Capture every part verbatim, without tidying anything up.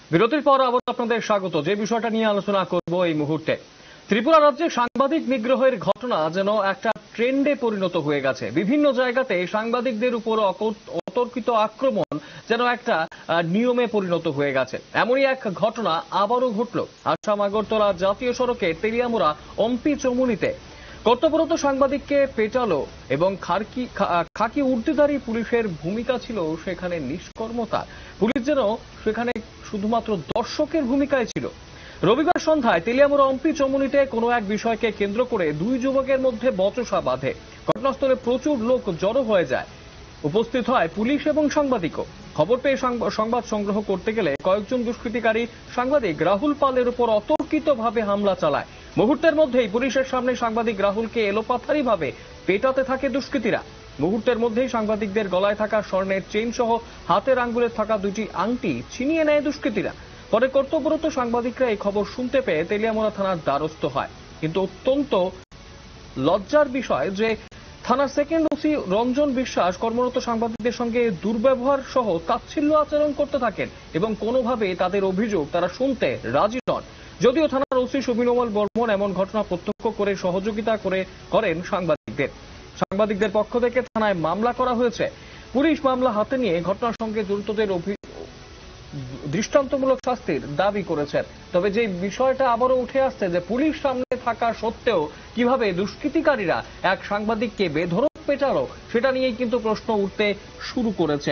বিরতির পর আবার আপনাদের স্বাগত। যে বিষয়টা নিয়ে আলোচনা করব এই মুহূর্তে, ত্রিপুরা রাজ্যে সাংবাদিক নিগ্রহের ঘটনা যেন একটা ট্রেন্ডে পরিণত হয়ে গেছে। বিভিন্ন জায়গাতে সাংবাদিকদের উপর অতর্কিত আক্রমণ যেন একটা নিয়মে পরিণত হয়ে গেছে। এমনই এক ঘটনা আবারও ঘটল আসাম আগরতলা জাতীয় সড়কে তেলিয়ামুড়া অম্পি চমুনিতে। কর্তব্যরত সাংবাদিককে পেটালো এবং খাকি খাকি উর্দিধারী পুলিশের ভূমিকা ছিল সেখানে নিষ্কর্মতা। পুলিশ যেন সেখানে শুধুমাত্র দর্শকের ভূমিকায় ছিল। রবিবার সন্ধ্যায় তেলিয়ামুড়া অম্পি চমুনিতে কোনো এক বিষয়কে কেন্দ্র করে দুই যুবকের মধ্যে বচসা বাঁধে। ঘটনাস্থলে প্রচুর লোক জড়ো হয়ে যায়। উপস্থিত হয় পুলিশ এবং সাংবাদিকও। খবর পেয়ে সংবাদ সংগ্রহ করতে গেলে কয়েকজন দুষ্কৃতিকারী সাংবাদিক রাহুল পালের উপর অতর্কিতভাবে হামলা চালায়। মুহূর্তের মধ্যেই পুলিশের সামনে সাংবাদিক রাহুলকে এলোপাথারিভাবে পেটাতে থাকে দুষ্কৃতীরা। মুহূর্তের মধ্যেই সাংবাদিকদের গলায় থাকা স্বর্ণের চেইন সহ হাতের আঙ্গুলে থাকা দুটি আংটি ছিনিয়ে নেয় দুষ্কৃতীরা। পরে কর্তব্যরত সাংবাদিকরা এই খবর শুনতে পেয়ে তেলিয়ামুড়া থানার দ্বারস্থ হয়। কিন্তু অত্যন্ত লজ্জার বিষয় যে থানার সেকেন্ড ওসি রঞ্জন বিশ্বাস কর্মরত সাংবাদিকদের সঙ্গে দুর্ব্যবহার সহ তাচ্ছিল্য আচরণ করতে থাকেন এবং কোনোভাবে তাদের অভিযোগ তারা শুনতে রাজি নন। যদিও থানার ওসি সুবিনমল বর্মন এমন ঘটনা প্রত্যক্ষ করে সহযোগিতা করে করেন সাংবাদিকদের। সাংবাদিকদের পক্ষ থেকে থানায় মামলা করা হয়েছে। পুলিশ মামলা হাতে নিয়ে ঘটনার সঙ্গে জড়িতদের দৃষ্টান্তমূলক শাস্তির দাবি করেছেন। তবে যে বিষয়টা আবারও উঠে আসছে যে পুলিশ সামনে থাকা সত্ত্বেও কিভাবে দুষ্কৃতিকারীরা এক সাংবাদিককে বেধড়ক পেটালো সেটা নিয়েই কিন্তু প্রশ্ন উঠতে শুরু করেছে।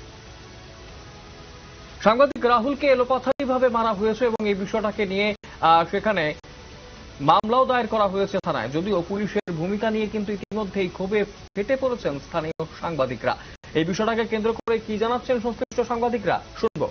সাংবাদিক রাহুলকে এলোপাথারিভাবে মারা হয়েছে এবং এই বিষয়টাকে নিয়ে সেখানে মামলাও দায়ের করা হয়েছে থানায়। যদিও পুলিশের ভূমিকা নিয়ে কিন্তু ইতিমধ্যেই ক্ষোভে ফেটে পড়েছেন স্থানীয় সাংবাদিকরা। এই বিষয়টাকে কেন্দ্র করে কি জানাচ্ছেন সংশ্লিষ্ট সাংবাদিকরা শুনবো।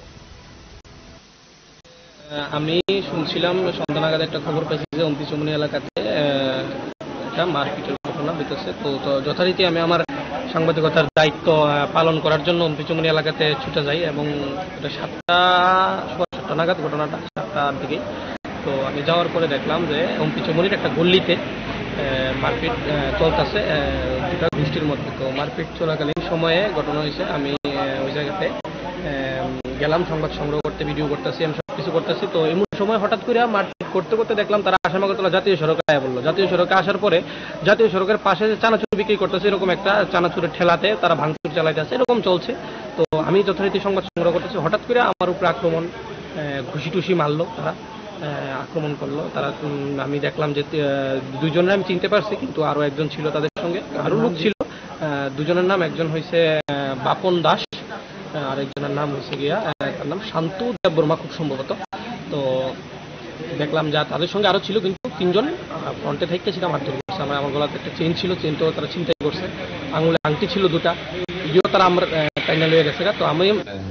আমি শুনছিলাম সন্ধ্যা নাগাদ একটা খবর পেয়েছি যে অম্পি চমুনি এলাকাতে একটা মারপিটের ঘটনা ঘটেছে। তো যথারীতি আমি আমার সাংবাদিকতার দায়িত্ব পালন করার জন্য অম্পি চমুনি এলাকাতে ছুটে যাই এবং এটা সাতটা সোয়া সাতটা নাগাদ ঘটনাটা সাতটার দিকে। তো আমি যাওয়ার পরে দেখলাম যে অম্পি চমুনির একটা গল্লিতে মারপিট চলতেছে দুটা গোষ্ঠীর মধ্যে। তো মারপিট চলাকালীন সময়ে ঘটনা হয়েছে। আমি ওই জায়গাতে গেলাম সংবাদ সংগ্রহ করতে, ভিডিও করতেছি, আমি সব কিছু করতেছি। তো এমন সময় হঠাৎ করে মারপিট করতে করতে দেখলাম তারা আসাম আগরতলা জাতীয় সড়কে আয়া বললো। জাতীয় সড়কে আসার পরে জাতীয় সড়কের পাশে যে চানাচুর বিক্রি করতেছে এরকম একটা চানাচুরের ঠেলাতে তারা ভাঙচুর চালাইতেছে, এরকম চলছে। তো আমি যথারীতি সংবাদ সংগ্রহ করতেছি, হঠাৎ করে আমার উপরে আক্রমণ, ঘুষি টুসি মারলো, তারা আক্রমণ করলো। তারা আমি দেখলাম যে দুজনের আমি চিনতে পারছি, কিন্তু আরো একজন ছিল তাদের সঙ্গে, আরো লোক ছিল। দুজনের নাম, একজন হয়েছে বাপন দাস, আরেকজনের নাম হয়েছে গিয়া তার নাম শান্তু দেববর্মা খুব সম্ভবত। তো দেখলাম যা তাদের সঙ্গে আরো ছিল, কিন্তু তিনজন ফ্রন্টে থেকে সেটা মারধর করছে। আমার আমার গলাতে একটা চেইন ছিল, চেইন তো তারা চিন্তাই করছে। আঙুলে আংটি ছিল দুটা, ইও তারা আমার টাইনা লয়ে গেছে। তো আমি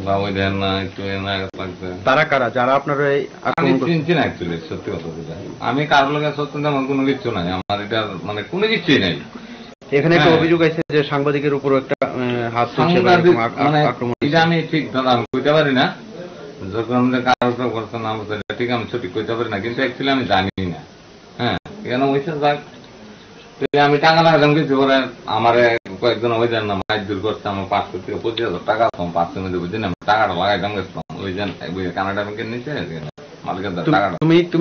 তারা কারা যারা আপনার চিনছি না অ্যাকচুয়ালি, সত্যি কথা বলতে আমি কারোর লোকের সত্যি তেমন কোনো কিছু নাই, আমার এটা মানে কোনো কিছুই নাই। এখানে একটা অভিযোগ আছে যে সাংবাদিকের উপর একটা হাত এটা আমি ঠিক কইতে পারি না, যখন কারোর করছে না ঠিক আমি সঠিক কইতে পারি না, কিন্তু অ্যাকচুয়ালি আমি জানি না। হ্যাঁ, কেন হয়েছে যাক আমি টাকা লাগালাম কিছু করে আমার কয়েকজন ওই যান না মাছ দূর করছে, আমার পাঁচশো থেকে পঁচিশ হাজার টাকা আসলাম পাঁচশো মধ্যে বুঝছি না, টাকাটা লাগাইতাম গেছিলাম ওই যান কানাডা ব্যাংকের নিচে মালিকের টাকাটা। তুমি তুমি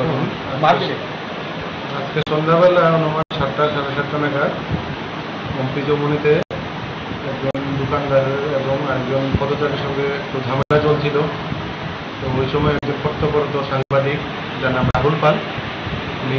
আজকে সন্ধ্যাবেলা আমার সাতটা সাড়ে সাতটা নাগাদ অম্পি চমুনিতে একজন দোকানদারের এবং একজন পথচারীর সঙ্গে একটু ঝামেলা চলছিল। তো ওই সময় একজন কর্তব্যরত সাংবাদিক যার নাম রাহুল পাল, উনি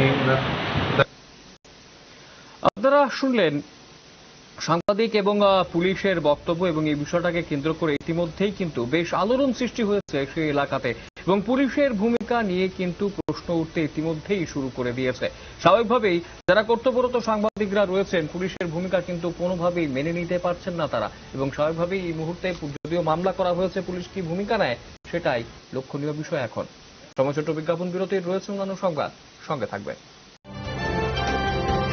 আপনারা শুনলেন সাংবাদিক এবং পুলিশের বক্তব্য এবং এই বিষয়টাকে কেন্দ্র করে ইতিমধ্যেই কিন্তু বেশ আলোড়ন সৃষ্টি হয়েছে সেই এলাকাতে এবং পুলিশের ভূমিকা নিয়ে কিন্তু প্রশ্ন উঠতে ইতিমধ্যেই শুরু করে দিয়েছে। স্বাভাবিকভাবেই যারা কর্তব্যরত সাংবাদিকরা রয়েছেন পুলিশের ভূমিকা কিন্তু কোনোভাবেই মেনে নিতে পারছেন না তারা, এবং স্বাভাবিকভাবেই এই মুহূর্তে যদিও মামলা করা হয়েছে, পুলিশ কি ভূমিকা নেয় সেটাই লক্ষণীয় বিষয় এখন। সময় ছোট বিজ্ঞাপন বিরতির রয়েছে অন্যান্য সংবাদ, সঙ্গে থাকবেন।